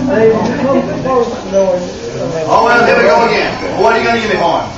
Oh, well, here we go again. What are you going to give me for him?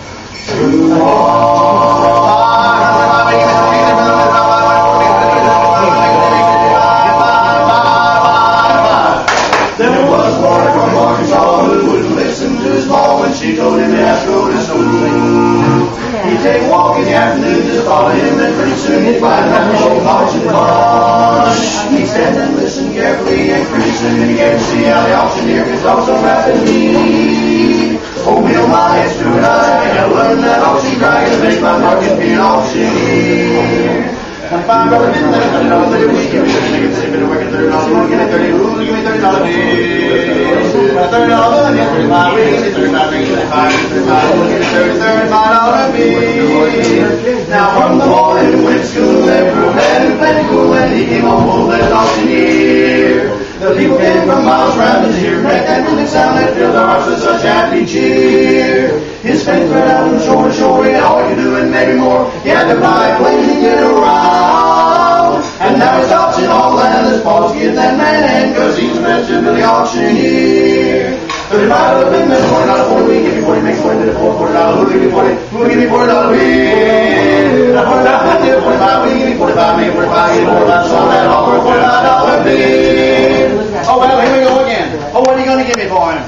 There was a boy from Arkansas who wouldn't listen to his mom when she told him he had to go to school. He'd take a walk in the afternoon, just follow him, and pretty soon he'd find out the old auction barn. He'd stand and listen carefully, and pretty soon he began to see how the auctioneer could talk so rapidly. Oh, me, oh my, it's true, and I gotta learn that auction grind to make my market be an auctioneer. $25 bid, $30 a week. Every nigga said, been working $30 a week, and $30, ooh, give me $30 bid. $30 bill, yeah, 35 rings, 35 rings, 35 rings, 35, we'll give me $35 bid. Now from the morning he went to school, every room had him plenty cool, and he came on full-fledged auctioneer. The people came from miles round to hear wreck that music sound that filled our hearts with such happy cheer. His fence spread out from shore to shore, he had all he could do and maybe more. He had to buy a plane to get around. And now he's auctioning all land, this Paul's getting that man in, cause he's a master Billy auctioneer. $35 bid, then $40 for the week, give me 40, makes 40, then $40, who'll give me 40, who'll give me $40 bid. $40 bid, 45, we give me 45, make 45, give me 45, sold that all for $45 bid. Oh, well, here we go again. Oh, what are you going to give me for him?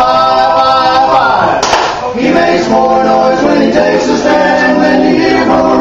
He makes more noise when he takes a stand than you hear from